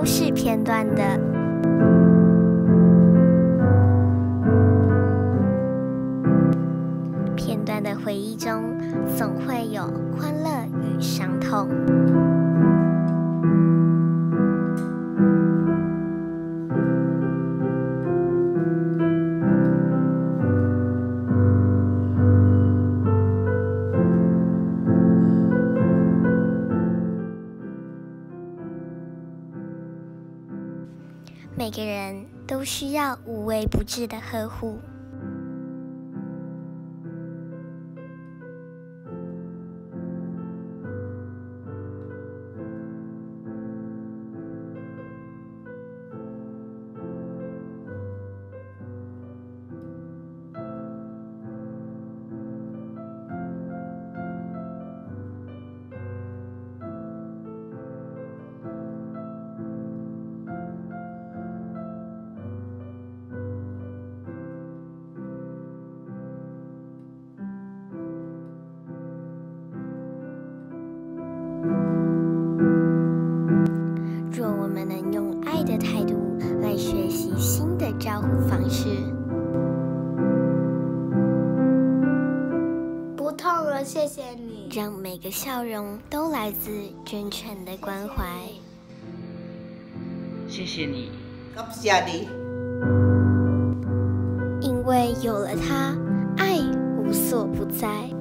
都是片段的。片段的回忆中，总会有欢乐与伤痛。每个人都需要无微不至的呵护。若我们能用爱的态度来学习新的照顾方式， 不痛了，谢谢你。 让每个笑容都来自真诚的关怀。 谢谢你， 感谢你。 因为有了他，爱无所不在。